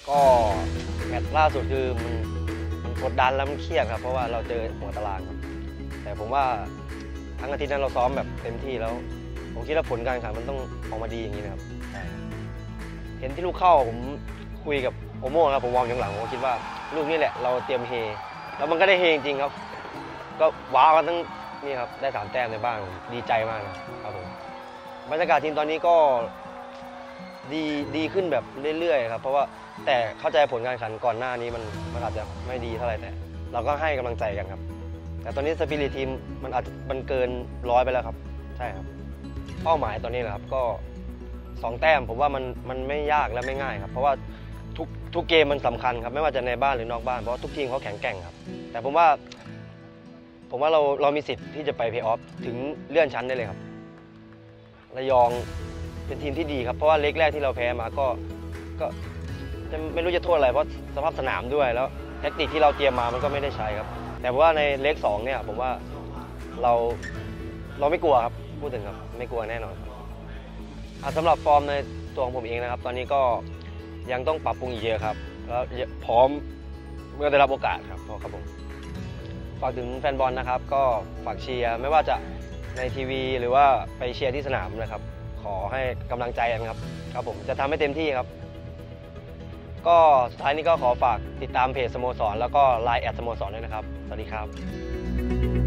ก็แมตช์ล่าสุดคือมันกดดันแล้วมันเครียดครับเพราะว่าเราเจอหัวตารางครับแต่ผมว่าทั้งอาทิตย์นั้นเราซ้อมแบบเต็มที่แล้วผมคิดว่าผลการแข่งขันมันต้องออกมาดีอย่างนี้นะครับเห็นที่ลูกเข้าผมคุยกับโอโม่ครับผมมองอย่างหลังผมคิดว่าลูกนี่แหละเราเตรียมเฮแล้วมันก็ได้เฮจริงๆครับก็ว้าวกันตั้งนี่ครับได้3 แต้มในบ้านดีใจมากนะครับผมบรรยากาศทีมตอนนี้ก็ดีขึ้นแบบเรื่อยๆครับเพราะว่าแต่เข้าใจผลการแข่งขันก่อนหน้านี้มันอาจจะไม่ดีเท่าไหร่แต่เราก็ให้กำลังใจกันครับแต่ตอนนี้สปิริตทีมมันเกิน100ไปแล้วครับใช่ครับเป้าหมายตอนนี้แหละครับก็2 แต้มผมว่ามันไม่ยากและไม่ง่ายครับเพราะว่าทุกเกมมันสำคัญครับไม่ว่าจะในบ้านหรือนอกบ้านเพราะทุกทีมเขาแข็งแกร่งครับแต่ผมว่าเรามีสิทธิ์ที่จะไปเพลย์ออฟถึงเลื่อนชั้นได้เลยครับระยองเป็นทีมที่ดีครับเพราะว่าเล็กแรกที่เราแพ้มาก็ไม่รู้จะโทษอะไรเพราะสภาพสนามด้วยแล้วแทคนิคที่เราเตรียมมามันก็ไม่ได้ใช้ครับแต่ว่าในเล็ก2เนี่ยผมว่าเราไม่กลัวครับพูดถึงครับไม่กลัวแน่นอนสำหรับฟอร์มในตัวของผมเองนะครับตอนนี้ก็ยังต้องปรับปรุงอีกเยอะครับแล้วพร้อมเมื่อได้รับโอกาสครับผมฝากถึงแฟนบอลนะครับก็ฝากเชียร์ไม่ว่าจะในทีวีหรือว่าไปเชียร์ที่สนามนะครับขอให้กำลังใจกันครับผมจะทำให้เต็มที่ครับก็สุดท้ายนี้ก็ขอฝากติดตามเพจสโมสรแล้วก็ LINE@ สโมสรด้วยนะครับสวัสดีครับ